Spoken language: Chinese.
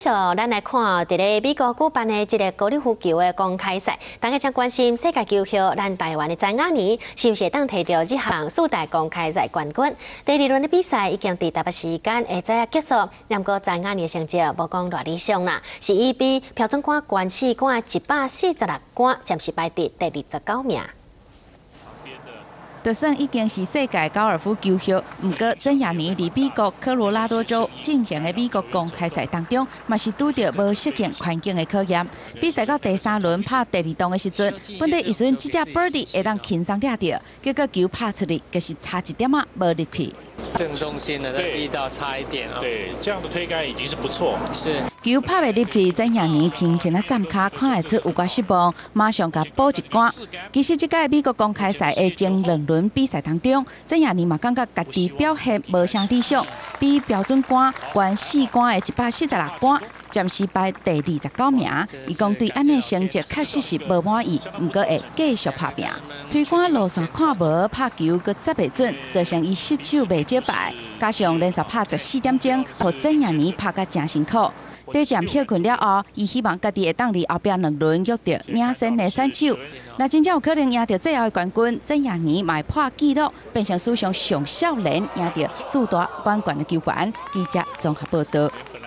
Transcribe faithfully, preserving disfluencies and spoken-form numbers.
续咱来看，伫咧美国举办的一个高尔夫球的公开赛，大家将关心世界球后，咱台湾的张雅妮是不是当摕到这项四大公开赛冠军？第二轮的比赛已经伫台北时间下早结束，不过张雅妮的成绩无讲偌理想啦，是以比标准杆关四杆一百四十六杆，暂时排伫第二十九名。 就算已经是世界高尔夫球后，不过曾雅妮伫美国科罗拉多州进行的美国公开赛当中，嘛是拄到无适应环境的考验。比赛到第三轮拍第二洞的时阵，本来以为这只 birdie 会当轻松抓到，结果球拍出去就是差一点啊，无入去。 正中心的力道差一点啊。 对，这样的推杆已经是不错。 是。 球拍袂入去，曾雅妮轻轻啊站卡，看得出有寡失望，马上甲补一杆。其实这届美国公开赛的前两轮比赛当中，曾雅妮嘛感觉家己表现无啥理想，比标准杆悬四杆的一百四十六杆，暂时排第二十九名。伊讲对安尼成绩确实是无满意，不过会继续拍拼。推杆路线看无，拍球阁接袂准，造成伊失手袂少败。加上连续拍十四点钟，互曾雅妮拍甲真辛苦。 第站休困了后，伊希望家己会当伫后壁两轮约到领先的选手。若真正有可能赢到最后的冠军，曾雅妮嘛破纪录，变成史上上少年赢到四大冠军的球员。记者综合报道。